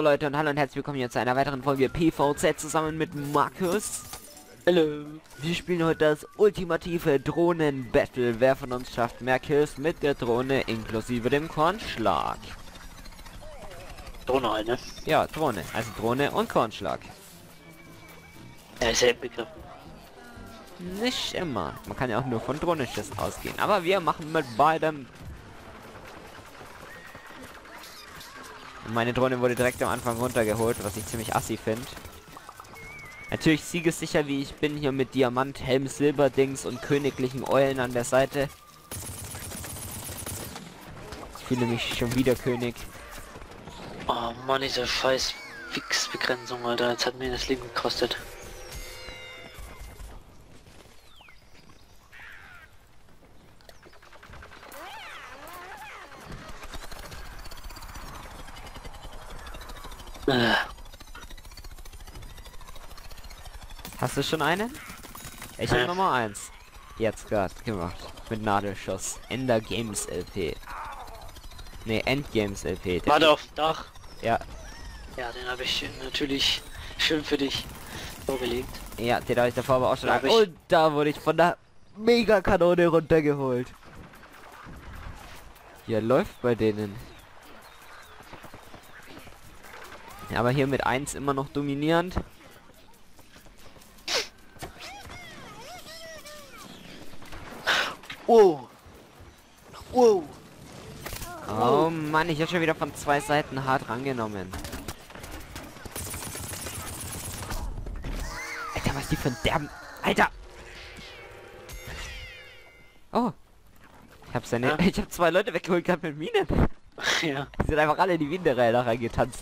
Leute und hallo und herzlich willkommen hier zu einer weiteren Folge PvZ zusammen mit Markus. Hallo. Wir spielen heute das ultimative Drohnen-Battle. Wer von uns schafft mehr Kills mit der Drohne inklusive dem Kornschlag? Drohne halt, ne? Ja, Drohne. Also Drohne und Kornschlag. Ja, ist ja im Begriff. Nicht immer. Man kann ja auch nur von Drohnenschüssen ausgehen. Aber wir machen mit beidem. Und meine Drohne wurde direkt am Anfang runtergeholt, was ich ziemlich assi finde. Natürlich siegessicher wie ich bin hier mit Diamant, Helm, Silberdings und königlichen Eulen an der Seite. Ich fühle mich schon wieder König. Oh Mann, diese scheiß Fix-Begrenzung, Alter. Jetzt hat mir das Leben gekostet. Hast du schon einen? Ich habe Nummer 1. Jetzt gerade gemacht. Mit Nadelschuss. Ender Games LP. Ne, Endgames LP. Warte auf dem Dach. Ja. Ja, den habe ich natürlich schön für dich vorgelegt. Ja, den habe ich davor aber auch schon. Hab ich. Und da wurde ich von der Megakanone runtergeholt. Ja, läuft bei denen. Ja, aber hier mit 1 immer noch dominierend. Wow. Wow. Oh Mann, ich habe schon wieder von 2 Seiten hart rangenommen. Alter, was die für ein derben... Alter! Oh. Ich habe seine... Ja. Ich habe 2 Leute weggeholt gehabt mit Minen. Ja. Die sind einfach alle in die Winterräder reingetanzt.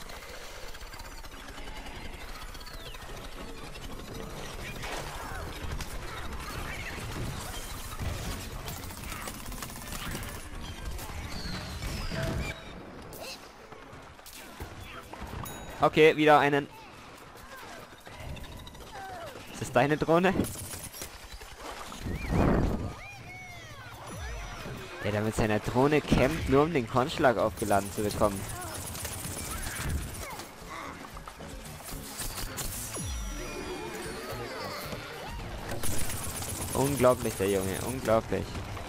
Okay, wieder einen. Ist das deine Drohne? Der mit seiner Drohne campt, nur um den Kornschlag aufgeladen zu bekommen. Unglaublich, der Junge, unglaublich.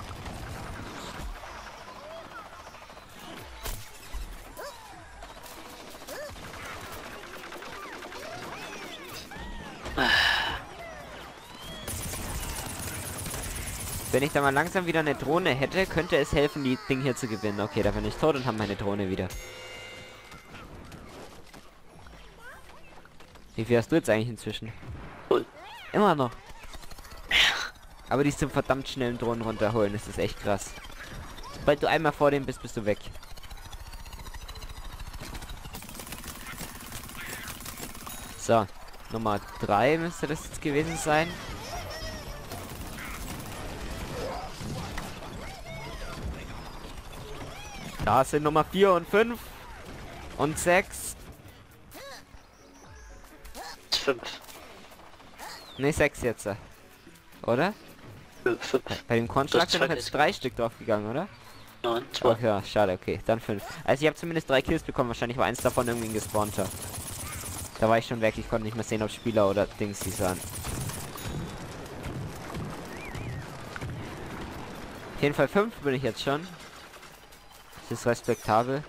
Wenn ich da mal langsam wieder eine Drohne hätte, könnte es helfen, die Ding hier zu gewinnen. Okay, da bin ich tot und habe meine Drohne wieder. Wie viel hast du jetzt eigentlich inzwischen? Cool. Immer noch. Aber die ist zum verdammt schnellen Drohnen runterholen, das ist echt krass. Sobald du einmal vor dem bist, bist du weg. So, Nummer 3 müsste das jetzt gewesen sein. Da sind Nummer 4 und 5 und 6. 5. Ne, 6 jetzt. Oder? 5. Bei dem Kornschlag Das sind doch zweite jetzt ist- 3 Stück drauf gegangen, oder? 9, 2. Ach ja, schade, okay. Dann 5. Also ich habe zumindest 3 Kills bekommen. Wahrscheinlich war eins davon irgendwie ein gespawnter. Da war ich schon weg. Ich konnte nicht mehr sehen, ob Spieler oder Dings die sahen. Auf jeden Fall 5 bin ich jetzt schon. Das ist respektabel.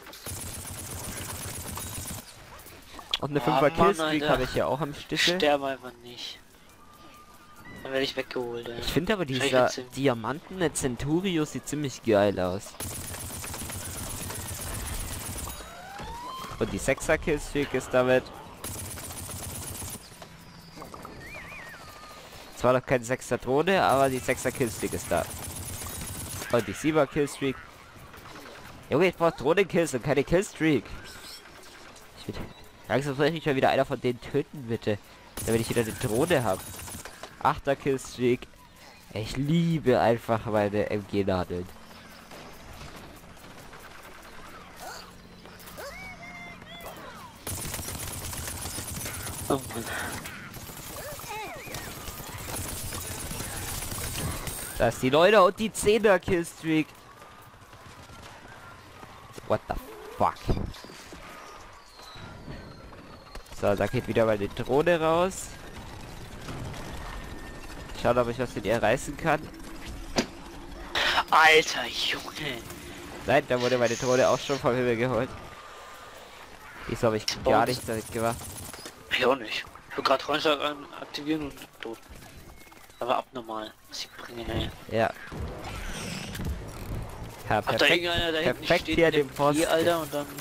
Und eine 5er Mann, Killstreak Alter. habe ich ja auch am Stücke. Sterbe einfach nicht. Dann werde ich weggeholt, ey. Ich finde aber dieser Wahrscheinlich wird's diamantene Centurio sieht ziemlich geil aus. Und die 6er Killstreak ist damit. Zwar noch keine 6er Drohne, aber die 6er Killstreak ist da. Und die 7er Killstreak. Junge, ich brauche Drohnenkills und keine Killstreak. Langsam soll ich mich mal wieder einer von denen töten, bitte. Damit ich wieder eine Drohne habe. 8er Killstreak. Ich liebe einfach meine MG-Nadeln. Oh Mann. Da ist die 9er und die 10er Killstreak. What the fuck? So, da geht wieder mal die Drohne raus. Schauen, ob ich was mit ihr reißen kann. Alter Junge. Nein, da wurde meine Drohne auch schon vom Himmel geholt. Diesmal habe ich gar nichts damit gemacht. Ich auch nicht. Ich will gerade Räumschlag aktivieren und tot. Aber abnormal. Was sie bringen, ey. Ja. Ja, Hat da irgendeiner da hinten perfekt steht hier mit dem dem Posten. Vieh, Alter, und dann...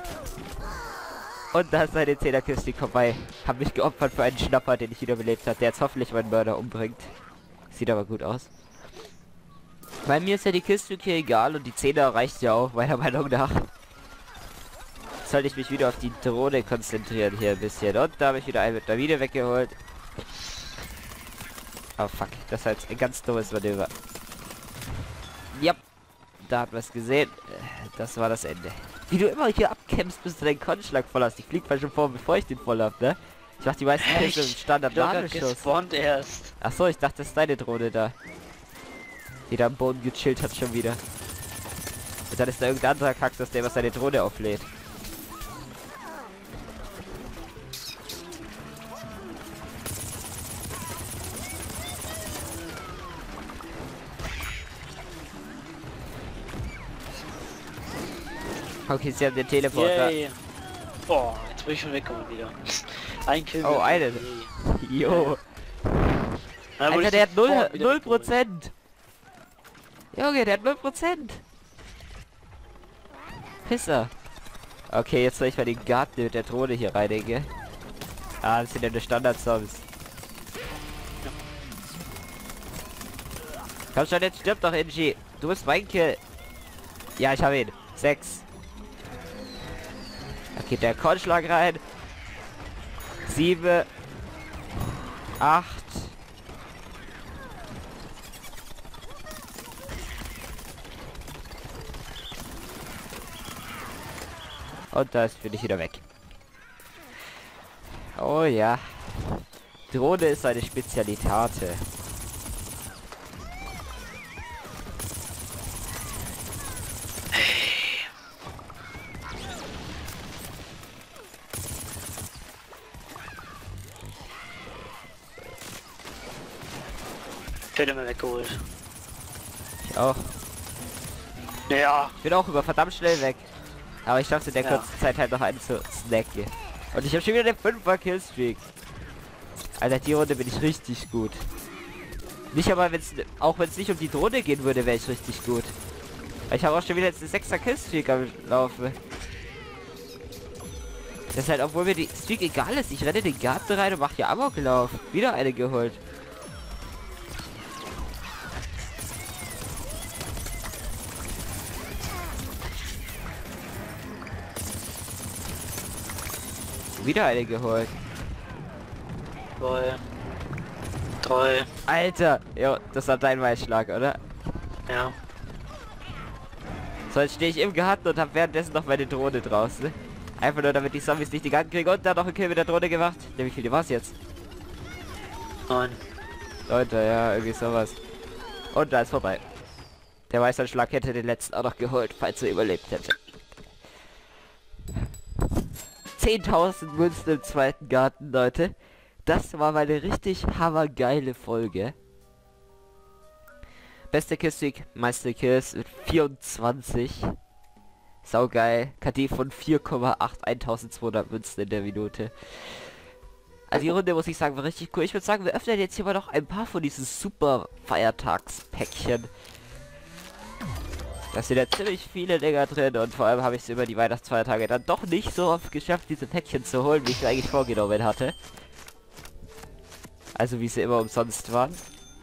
Und da ist eine 10er Kiste vorbei. Hab mich geopfert für einen Schnapper, den ich wiederbelebt habe, der jetzt hoffentlich meinen Mörder umbringt. Sieht aber gut aus. Bei mir ist ja die Kiste hier egal und die 10er reicht ja auch, meiner Meinung nach. Jetzt sollte ich mich wieder auf die Drohne konzentrieren hier ein bisschen. Und da habe ich wieder einen mit der Mine weggeholt. Oh fuck, das war jetzt ein ganz dummes Manöver. Ja, da hat man es gesehen. Das war das Ende. Wie du immer hier abkämpfst, bis du deinen Konschlag voll hast. Ich flieg mal schon vor, bevor ich den voll hab, ne? Ich mach die meisten Kills im Standard-Ladeschuss. Gespawnt erst. Achso, ich dachte, das ist deine Drohne da. Die da am Boden gechillt hat schon wieder. Und dann ist da irgendein anderer Kaktus, der was seine Drohne auflädt. Okay, sie haben den Teleporter. Yay. Oh, jetzt bin ich schon weggekommen wieder. Ein Kill. Oh, einen. Jo. Alter, der hat 0%. Junge, der hat 0%. Pisser. Okay, jetzt soll ich mal den Garten mit der Drohne hier reinigen. Ah, das sind ja die Standard-Zombies. Komm schon, jetzt stirb doch, Inji. Du bist mein Kill. Ja, ich habe ihn. 6. Da geht der Kornschlag rein. 7. 8. Und da bin ich wieder weg. Oh ja. Drohne ist eine Spezialitate. Ich hätte mir weggeholt. Ich auch. Ja. Ich bin auch über verdammt schnell weg. Aber ich schaffte in der Ja. kurzen Zeit halt noch einen zu snacken. Und ich habe schon wieder den 5er Killstreak. Alter, die Runde bin ich richtig gut. Nicht aber, auch wenn es nicht um die Drohne gehen würde, wäre ich richtig gut. Ich habe auch schon wieder jetzt eine 6er Killstreak am Laufen. Das ist halt, obwohl mir die Streak egal ist. Ich renne den Garten rein und mache hier Amoklauf. Wieder eine geholt. Wieder eine geholt. 2. 3. Alter! Jo, das war dein Weißschlag, oder? Ja. So, jetzt stehe ich im Garten und habe währenddessen noch meine Drohne draußen. Einfach nur, damit die Zombies nicht die Garten kriegen. Und dann noch ein Kill mit der Drohne gemacht. Ja, wie viele war's jetzt? 9. Leute, ja, irgendwie sowas. Und da ist vorbei. Der Weißschlag hätte den letzten auch noch geholt, falls er überlebt hätte. 10.000 Münzen im zweiten Garten, Leute. Das war mal eine richtig hammergeile Folge. Beste Killstreak, meiste Kills mit 24. Saugeil. KD von 4,8, 1200 Münzen in der Minute. Also die Runde, muss ich sagen, war richtig cool. Ich würde sagen, wir öffnen jetzt hier mal noch ein paar von diesen super Feiertagspäckchen. Da sind ja ziemlich viele Dinger drin und vor allem habe ich es über die Weihnachtsfeiertage dann doch nicht so oft geschafft, diese Päckchen zu holen, wie ich mir eigentlich vorgenommen hatte. Also wie sie immer umsonst waren.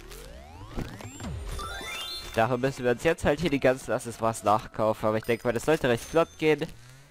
Darum müssen wir uns jetzt halt hier die ganzen Accessoires nachkaufen, aber ich denke mal, das sollte recht flott gehen.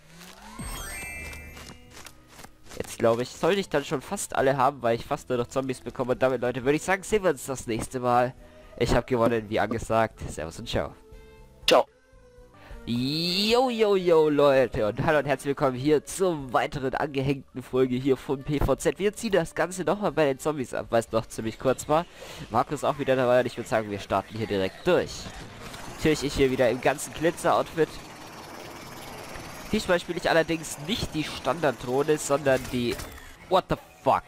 Jetzt glaube ich, sollte ich dann schon fast alle haben, weil ich fast nur noch Zombies bekomme. Und damit, Leute, würde ich sagen, sehen wir uns das nächste Mal. Ich habe gewonnen, wie angesagt. Servus und ciao. Ciao. Yo, yo, yo, Leute, und hallo und herzlich willkommen hier zur weiteren angehängten Folge hier von PVZ. Wir ziehen das Ganze nochmal bei den Zombies ab, weil es noch ziemlich kurz war. Markus auch wieder dabei und ich würde sagen, wir starten hier direkt durch. Natürlich ich hier wieder im ganzen Glitzer-Outfit. Diesmal spiele ich allerdings nicht die Standard-Drohne, sondern die What the fuck?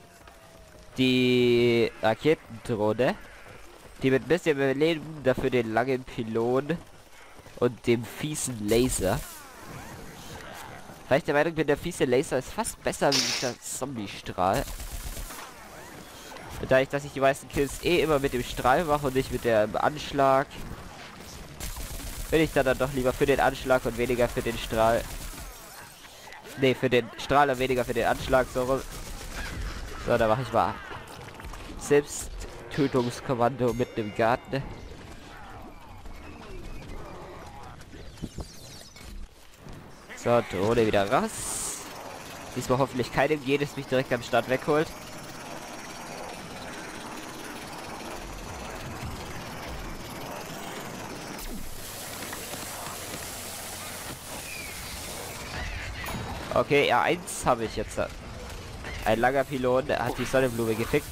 Die Raketendrohne, die mit ein bisschen mehr Leben, dafür den langen Pylon und dem fiesen Laser. Weil ich der Meinung bin, der fiese Laser ist fast besser wie dieser Zombie-Strahl. Und dadurch, dass ich die meisten Kills immer mit dem Strahl mache und nicht mit dem Anschlag, bin ich dann doch lieber für den Anschlag und weniger für den Strahl. Ne, für den Strahl und weniger für den Anschlag, so rum. So, da mache ich mal Selbsttötungskommando mitten im Garten. So, Drohne wieder raus. Diesmal hoffentlich keinem jedes mich direkt am Start wegholt. Okay, ja, eins habe ich jetzt. Ein langer Pylon, der hat die Sonnenblume gefickt.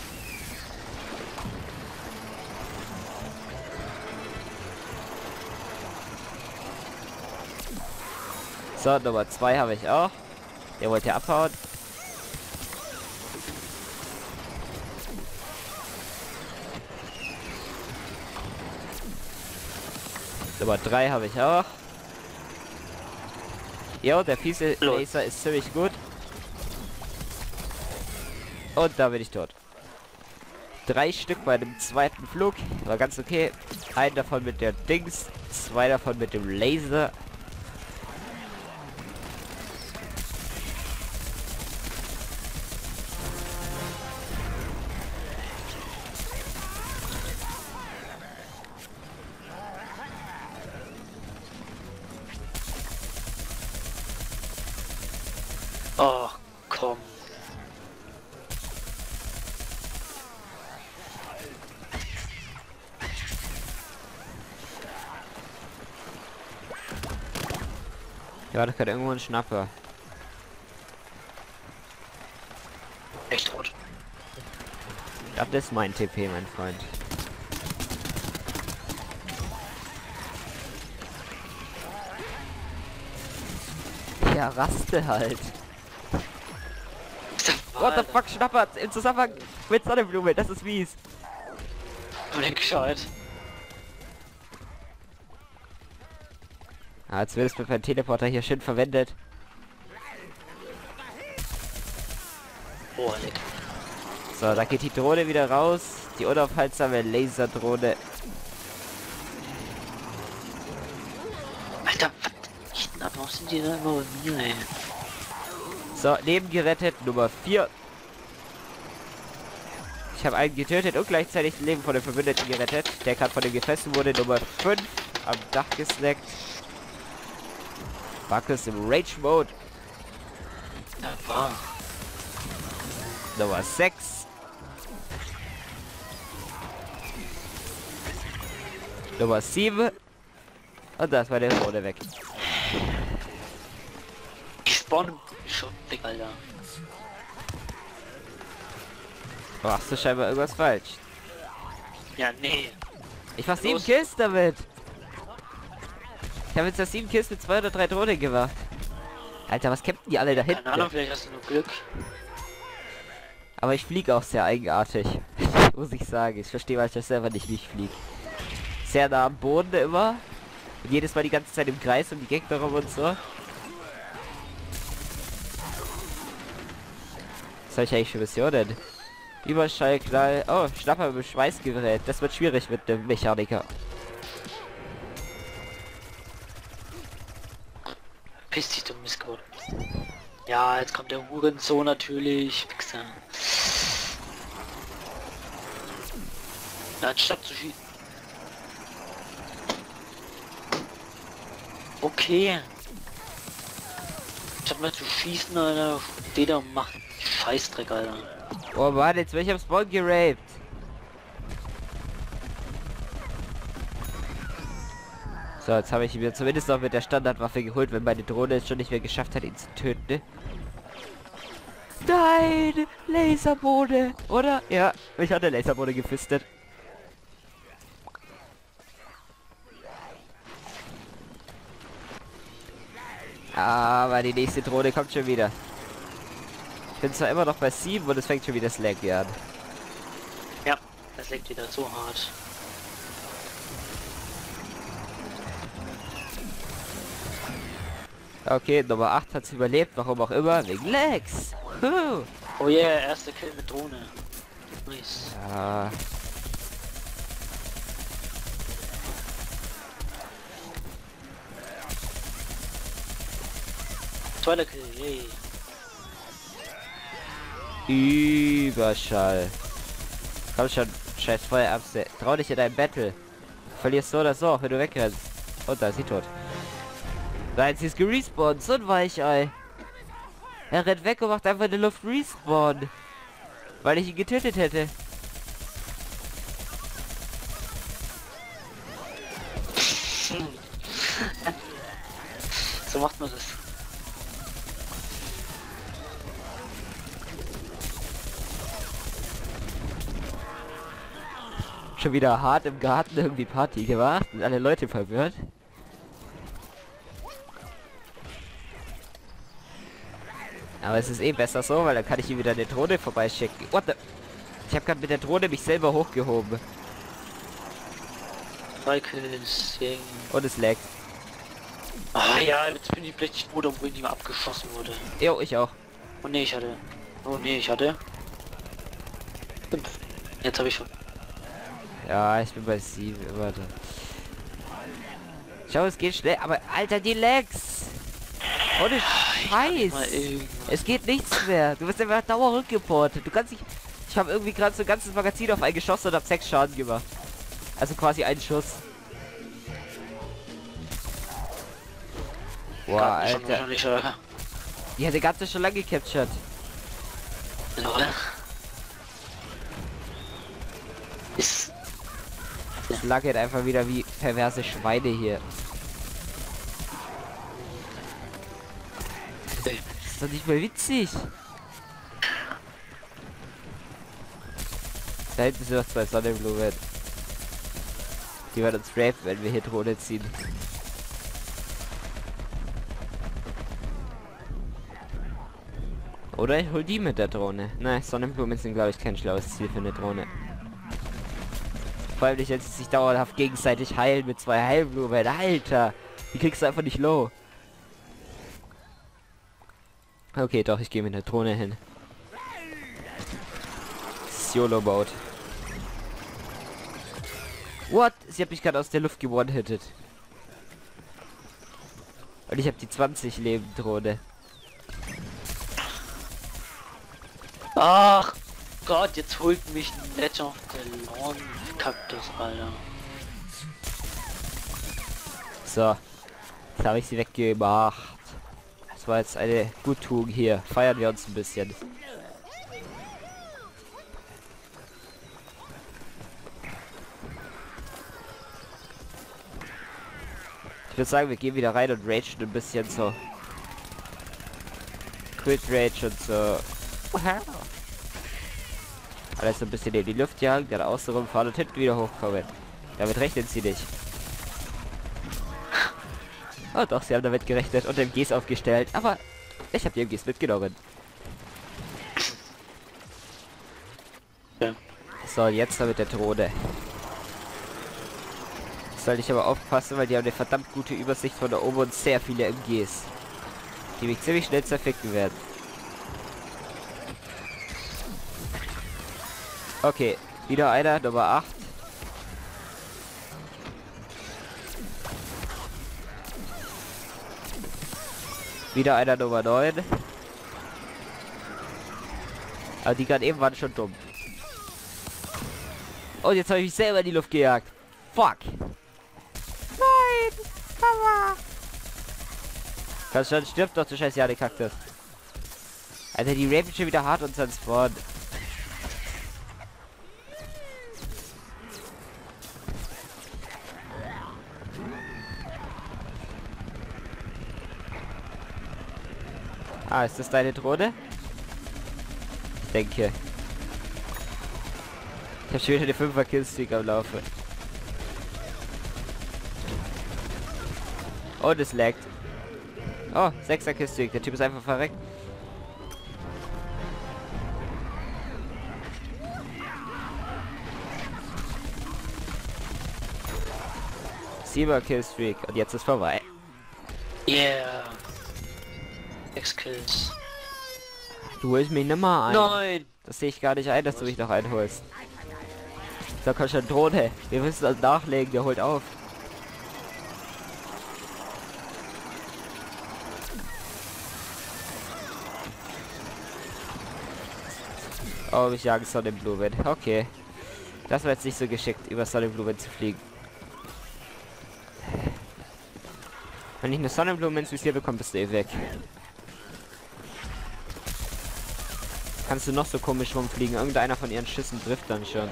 So, Nummer 2 habe ich auch. Der wollte abhauen. Nummer 3 habe ich auch. Jo, der fiese Laser ist ziemlich gut. Und da bin ich tot. 3 Stück bei dem zweiten Flug. War ganz okay. Einen davon mit der Dings. 2 davon mit dem Laser. Oh, komm. Ja, da kann irgendwo ein Schnapper. Echt rot. Ja, das ist mein TP, mein Freund. Ja, raste halt. What the fuck, Schnapper im Zusammenhang mit Sonnenblume, das ist mies. Gescheit. Ah, jetzt wird es mit meinem Teleporter hier schön verwendet. Oh, leck. So, da geht die Drohne wieder raus. Die unaufhaltsame Laserdrohne. Alter, was? Warum sind die da immer bei mir, ey? So, Leben gerettet, Nummer 4. Ich habe einen getötet und gleichzeitig das Leben von den Verbündeten gerettet. Der gerade von dem gefressen wurde, Nummer 5. Am Dach gesnackt. Markus im Rage-Mode. Ja, warm. Nummer 6. Nummer 7. Und das war der Drohne weg. Ich spawn schon weg, Alter. Machst du scheinbar irgendwas falsch. Ja, nee. Ich mach 7 Los. Kills damit. Ich habe jetzt das 7 Kills mit 2 oder 3 Drohnen gemacht. Alter, was kämpfen die alle da hinten? Keine Ahnung, vielleicht hast du nur Glück. Aber ich fliege auch sehr eigenartig. Muss ich sagen. Ich verstehe manchmal selber nicht, wie ich fliege. Sehr nah am Boden immer. Und jedes Mal die ganze Zeit im Kreis um die Gegner rum und so. Was habe ich eigentlich für Missionen? Überschallknall. Oh, Schnapper mit Schweißgerät. Das wird schwierig mit dem Mechaniker. Piss dich, du Misscode. Ja, jetzt kommt der Hurensohn natürlich. Wichser. Na, anstatt zu schießen. Okay. Statt mal zu schießen, Alter, steht da und macht Scheißdreck, Alter. Oh Mann, jetzt bin ich am Spawn geraped. So, jetzt habe ich mir zumindest noch mit der Standardwaffe geholt, wenn meine Drohne es schon nicht mehr geschafft hat, ihn zu töten, ne? Nein! Laserbohne! Oder? Ja, ich hatte Laserbohne gefistet. Aber die nächste Drohne kommt schon wieder. bin zwar immer noch bei 7 und es fängt schon wieder das Lag an. Ja, das legt wieder so hart. Okay, Nummer 8 hat es überlebt, warum auch immer, wegen Lags. Oh yeah, erste Kill mit Drohne. Nice. Ja. Zweiter Kill, yay. Überschall. Komm schon, scheiß Feuer ab. Trau dich in dein Battle. Verlierst so oder so, auch wenn du wegrennst. Und da ist sie tot. Nein, sie ist gerespawnt, so ein Weichei. Er rennt weg und macht einfach in der Luft respawn. Weil ich ihn getötet hätte. So macht man das. Schon wieder hart im Garten irgendwie Party gemacht und alle Leute verwirrt. Aber es ist eh besser so, weil dann kann ich hier wieder eine Drohne vorbeischicken. What the? Ich habe gerade mit der Drohne mich selber hochgehoben. 3 Kills, yay. Und es laggt. Ah ja, jetzt bin ich plötzlich froh, wo ich nicht mehr abgeschossen wurde. Jo, ich auch. Oh nee, ich hatte. Oh nee, ich hatte. 5. Jetzt habe ich schon. Ja, ich bin bei 7. Warte. Schau, es geht schnell. Aber Alter, die Lags. Ohne Scheiß. Es geht nichts mehr. Du wirst einfach dauernd rückgeportet. Du kannst nicht... Ich habe irgendwie gerade so ein ganzes Magazin auf einen geschossen und habe 6 Schaden gemacht. Also quasi einen Schuss. Boah, Alter. Die hat der ganze schon lange gecaptured. Ist... Das lagert einfach wieder wie perverse Schweine hier. Das ist doch nicht mal witzig. Da hinten sind noch 2 Sonnenblumen. Die werden uns rapen, wenn wir hier Drohne ziehen. Oder ich hol die mit der Drohne. Nein, Sonnenblumen sind glaube ich kein schlaues Ziel für eine Drohne. Vor allem nicht, wenn sie sich dauerhaft gegenseitig heilen mit 2 Heilblumen. Alter, die kriegst du einfach nicht low. Okay, doch, ich gehe mit der Drohne hin. YOLO-Mode. What? Sie hat mich gerade aus der Luft gewone-hittet. Und ich habe die 20 Leben Drohne. Ach Gott, jetzt holt mich ein Legend of the Lawn Kaktus, Alter. So. Jetzt habe ich sie weggemacht. Das war jetzt eine Guttugend hier. Feiern wir uns ein bisschen. Ich würde sagen, wir gehen wieder rein und ragen ein bisschen so. Quit Rage und so. Alles so ein bisschen in die Luft jagen, dann außen rumfahren und hinten wieder hochkommen. Damit rechnen sie nicht. Oh doch, sie haben damit gerechnet und MGs aufgestellt, aber ich habe die MGs mitgenommen. Ja. So, jetzt mit der Drohne. Soll ich aber aufpassen, weil die haben eine verdammt gute Übersicht von da oben und sehr viele MGs. Die mich ziemlich schnell zerficken werden. Okay, wieder einer, Nummer 8. Wieder einer Nummer 9. Aber die gerade eben waren schon dumm. Und jetzt habe ich mich selber in die Luft gejagt. Fuck. Nein, Mama. Kannst schon, stirbt doch, du scheiß Jade-Kaktus. Alter, die rapen schon wieder hart unseren Spawn. Ah, ist das deine Drohne? Ich denke. Ich habe schon wieder eine 5er Killstreak am Laufe. Und es laggt. Oh, 6er Killstreak. Der Typ ist einfach verreckt. 7er Killstreak und jetzt ist vorbei. Yeah. 6 Kills. Du holst mich nimmer ein. Nein! Das sehe ich gar nicht ein, dass du mich noch einholst. Da kommt schon Drohne. Wir müssen das nachlegen, der holt auf. Oh, mich jagen Sonnenblumen. Okay. Das war jetzt nicht so geschickt, über Sonnenblumen zu fliegen. Wenn ich eine Sonnenblume ins Visier bekomme, bist du eh weg. Kannst du noch so komisch rumfliegen. Irgendeiner von ihren Schüssen trifft dann schon.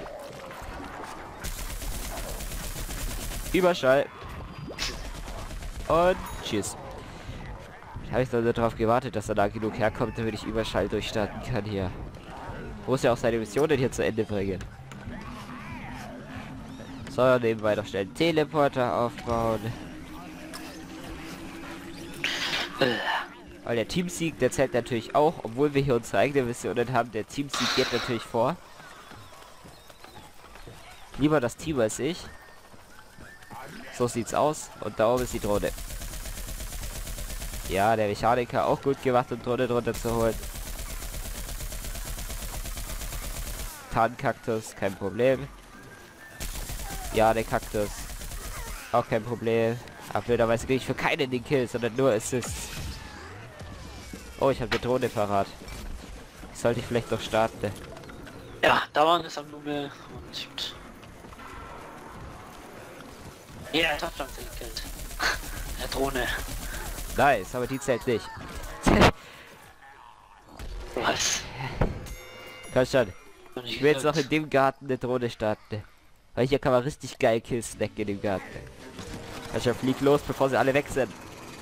Überschall. Und tschüss. Habe ich also darauf gewartet, dass er da genug herkommt, damit ich Überschall durchstarten kann hier. Muss ja auch seine Missionen hier zu Ende bringen. So, nebenbei noch schnell einen Teleporter aufbauen. Weil der Teamsieg, der zählt natürlich auch, obwohl wir hier unsere eigene Missionen haben. Der Teamsieg geht natürlich vor. Lieber das Team als ich. So sieht's aus. Und da oben ist die Drohne. Ja, der Mechaniker auch gut gemacht, um Drohne drunter zu holen. Tarnkaktus, kein Problem. Ja, der Kaktus. Auch kein Problem. Aber blöderweise kriege ich für keinen den Kill, sondern nur Assists. Oh, ich habe die Drohne parat. Sollte ich vielleicht doch starten. Ja, da waren es am Nummer und... Ja, er hat Pflanze gekillt. Der Drohne. Nice, aber die zählt nicht. Was? Komm schon. Ich will jetzt noch in dem Garten eine Drohne starten. Weil hier kann man richtig geil Kills snacken in dem Garten. Also flieg los, bevor sie alle weg sind.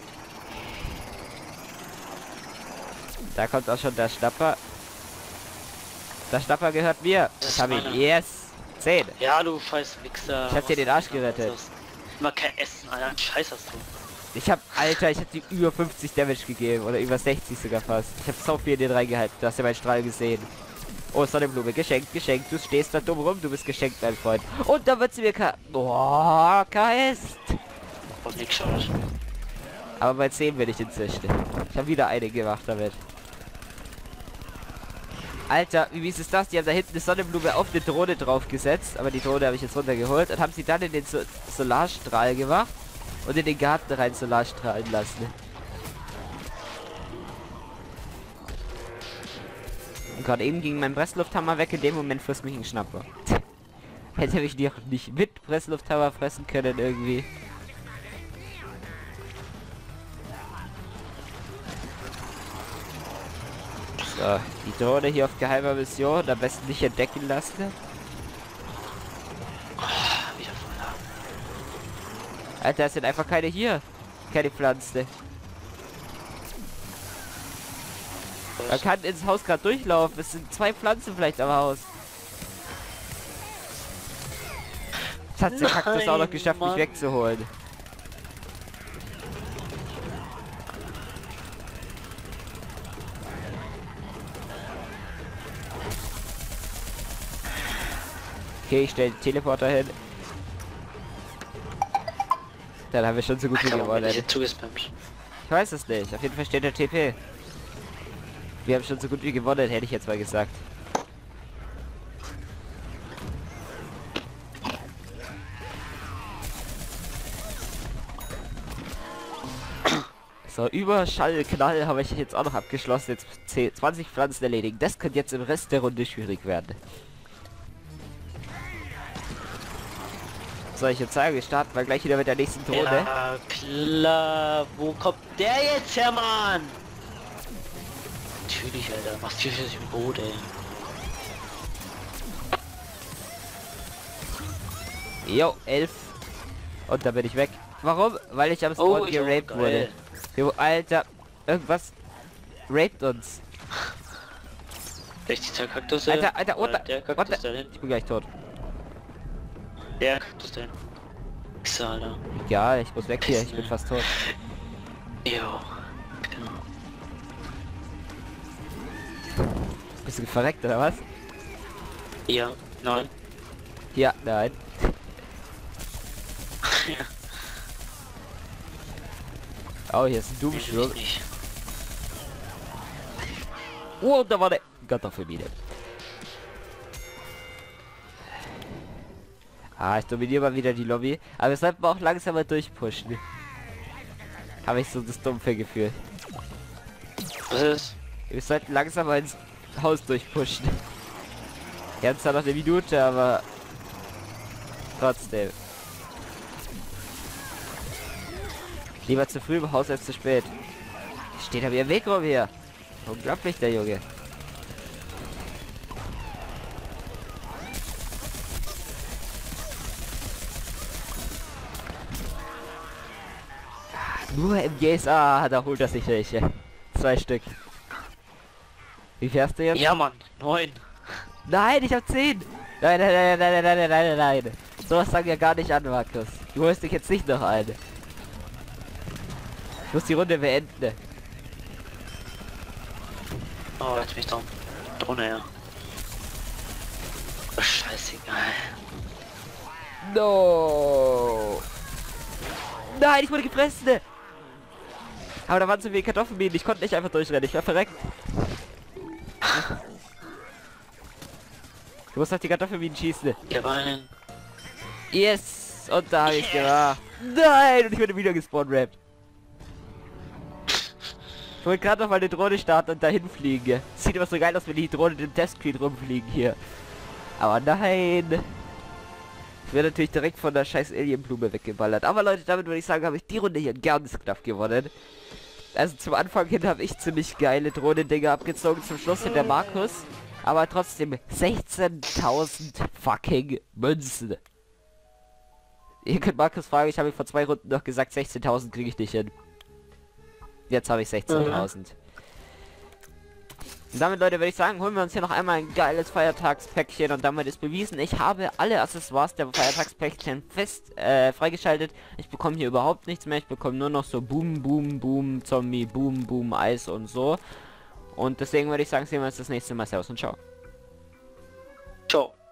Da kommt auch schon der Schnapper. Der Schnapper gehört mir. Das habe ich. Yes. 10. Ja, du scheiß Wichser. Ich hab dir den Arsch gerettet. Immer kein Essen, Alter. Scheiß hast du. Ich hab, Alter, ich hab dir über 50 Damage gegeben. Oder über 60 sogar fast. Ich hab so viel in den reingehalten. Du hast ja meinen Strahl gesehen. Oh, Sonnenblume. Geschenkt, geschenkt. Du stehst da dumm rum. Du bist geschenkt, mein Freund. Und da wird sie mir Oh, KS. Und nix schaut. Aber bei 10 bin ich inzwischen. Ich habe wieder eine gemacht damit. Alter, wie ist es das? Die haben da hinten eine Sonnenblume auf eine Drohne draufgesetzt. Aber die Drohne habe ich jetzt runtergeholt. Und haben sie dann in den Solarstrahl gemacht. Und in den Garten rein Solarstrahlen lassen. Und gerade eben ging mein Presslufthammer weg. In dem Moment frisst mich ein Schnapper. Hätte ich die auch nicht mit Presslufthammer fressen können irgendwie. So, die Drohne hier auf geheimer Mission. Am besten nicht entdecken lassen. Wieder voller. Alter, es sind einfach keine hier. Keine Pflanze. Man kann ins Haus gerade durchlaufen. Es sind 2 Pflanzen vielleicht am Haus. Das hat der Kaktus auch noch geschafft, mich wegzuholen. Okay, ich stelle den Teleporter hin. Dann haben wir schon so gut wie gewonnen. Ich weiß es nicht. Auf jeden Fall steht der TP. Wir haben schon so gut wie gewonnen, hätte ich jetzt mal gesagt. So, Überschallknall habe ich jetzt auch noch abgeschlossen. Jetzt 20 Pflanzen erledigen. Das könnte jetzt im Rest der Runde schwierig werden. Soll ich jetzt sagen, wir starten mal gleich wieder mit der nächsten Drohne. Ja, klar. Wo kommt der jetzt her, Mann? Natürlich, Alter. Mach 44 im Boot, ey. Jo, 11. Und da bin ich weg. Warum? Weil ich am Spawn geraped wurde. Jo, Alter. Irgendwas raped uns. 60er Kaktus. Alter, der Kaktus da hinten. Ich bin gleich tot. Der Kaktus da hinten. Alter. Ja, ich muss weg hier. Ich bin fast tot. Jo. Genau. Bist du verreckt oder was? Ja. Nein. Ja, nein. Ja. Oh, hier ist ein Nee, Doomschwur. nicht. Oh, da war der Kartoffelmine. Ah, ich dominiere mal wieder die Lobby. Aber wir sollten auch langsam mal durchpushen. Habe ich so das dumpfe Gefühl. Was ist? Wir sollten langsam mal ins Haus durchpushen. Wir haben zwar noch eine Minute, aber trotzdem. Lieber zu früh im Haus als zu spät. Steht da wie ein Weg rum hier. Unglaublich, der Junge. Nur im GSA, da holt er sich welche. 2 Stück. Wie fährst du jetzt? Ja, Mann. 9. Nein, ich hab 10. Nein, nein, nein, nein, nein, nein, nein, nein, nein. Sowas sagen ja gar nicht an, Markus. Du holst dich jetzt nicht noch eine. Ich muss die Runde beenden. Oh, jetzt bin ich da drunter, ja. Oh, scheißegal. No. Nein, ich wurde gefressen. Aber da waren so viele Kartoffelminen, ich konnte nicht einfach durchrennen, ich war verreckt. Du musst auf die Kartoffelminen schießen. Gewinnen. Yes! Und da habe ich gemacht. Nein! Und ich wurde wieder gespawnt, Rap. Ich wollte gerade noch mal eine Drohne starten und dahin fliegen. Sieht immer so geil aus, wenn die Drohne im Testscreen rumfliegen hier. Aber nein! Ich werde natürlich direkt von der scheiß Alienblume weggeballert. Aber Leute, damit würde ich sagen, habe ich die Runde hier ganz knapp gewonnen. Also zum Anfang hin habe ich ziemlich geile Drohnendinger abgezogen, zum Schluss hin der Markus. Aber trotzdem 16.000 fucking Münzen. Ihr könnt Markus fragen, ich habe vor 2 Runden noch gesagt, 16.000 kriege ich nicht hin. Jetzt habe ich 16.000. Und damit, Leute, würde ich sagen, holen wir uns hier noch einmal ein geiles Feiertagspäckchen und damit ist bewiesen, ich habe alle Accessoires der Feiertagspäckchen fest freigeschaltet. Ich bekomme hier überhaupt nichts mehr, ich bekomme nur noch so Boom, Boom, Boom, Zombie, Boom, Boom, Eis und so. Und deswegen würde ich sagen, sehen wir uns das nächste Mal. Servus und ciao. Ciao.